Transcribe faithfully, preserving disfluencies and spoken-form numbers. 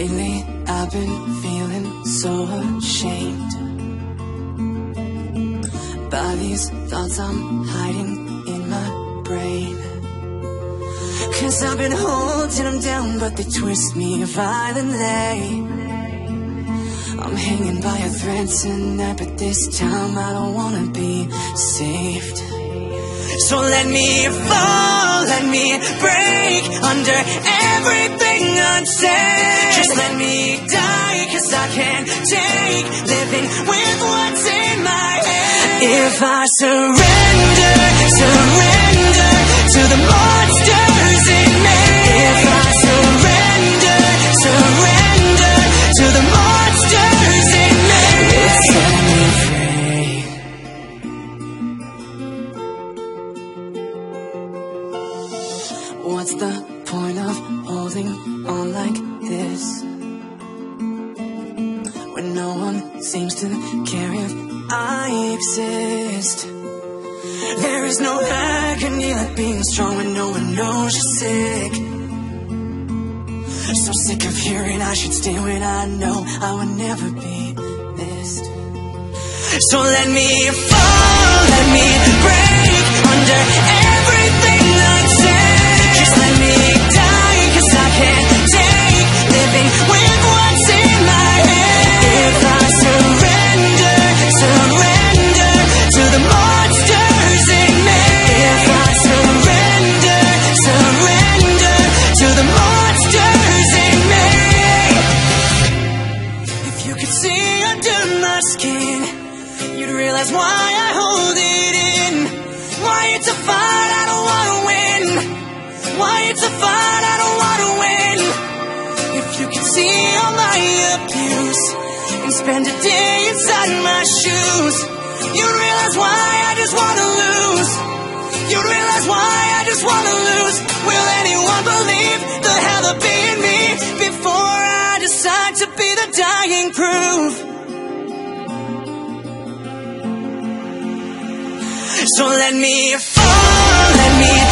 Lately I've been feeling so ashamed by these thoughts I'm hiding in my brain. Cause I've been holding them down, but they twist me violently. I'm hanging by a thread tonight, but this time I don't wanna be saved. So let me fall, let me break under everything unsaid. Just let me die, cause I can't take living with what's in my head. If I surrender, surrender to the monsters in me. If I surrender, surrender to the monsters in me. Set me free. What's the point of holding on like this when no one seems to care if I exist? There is no agony like being strong when no one knows you're sick. So sick of hearing I should stay when I know I would never be missed. So let me fall, let me break under everything unsaid. Just let me die, cause I can't take living with what's in my head. If I surrender, surrender to the monsters in me. If I surrender, surrender to the monsters in me. If you could see under my skin, you'd realize why I hold it in. Why it's a fight I don't wanna win. Why it's a fight I don't wanna win. If you could see all my abuse and spend a day inside my shoes, you'd realize why I just wanna lose. You'd realize why I just wanna lose. Will anyone believe the hell of being me before I decide to be the dying proof? So let me fall, let me